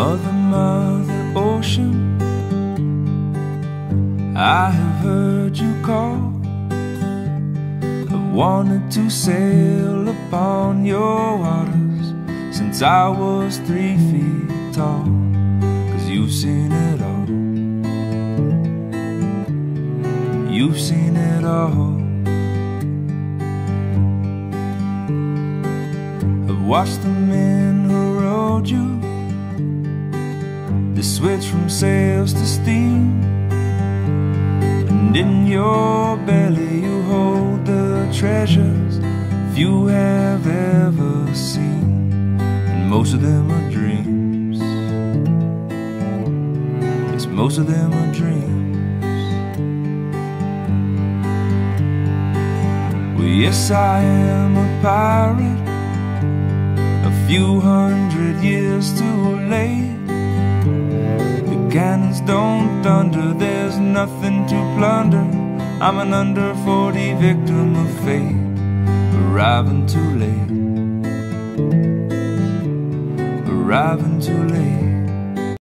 Mother, Mother Ocean, I have heard you call. I've wanted to sail upon your waters since I was 3 feet tall. 'Cause you've seen it all. You've seen it all. I've watched the men who rowed you, they switch from sails to steam, and in your belly you hold the treasures few have ever seen, and most of them are dreams. Yes, most of them are dreams. Well, yes, I am a pirate, a few 100 years too late. The cannons don't thunder, there's nothing to plunder. I'm an under 40 victim of fate, arriving too late, arriving too late.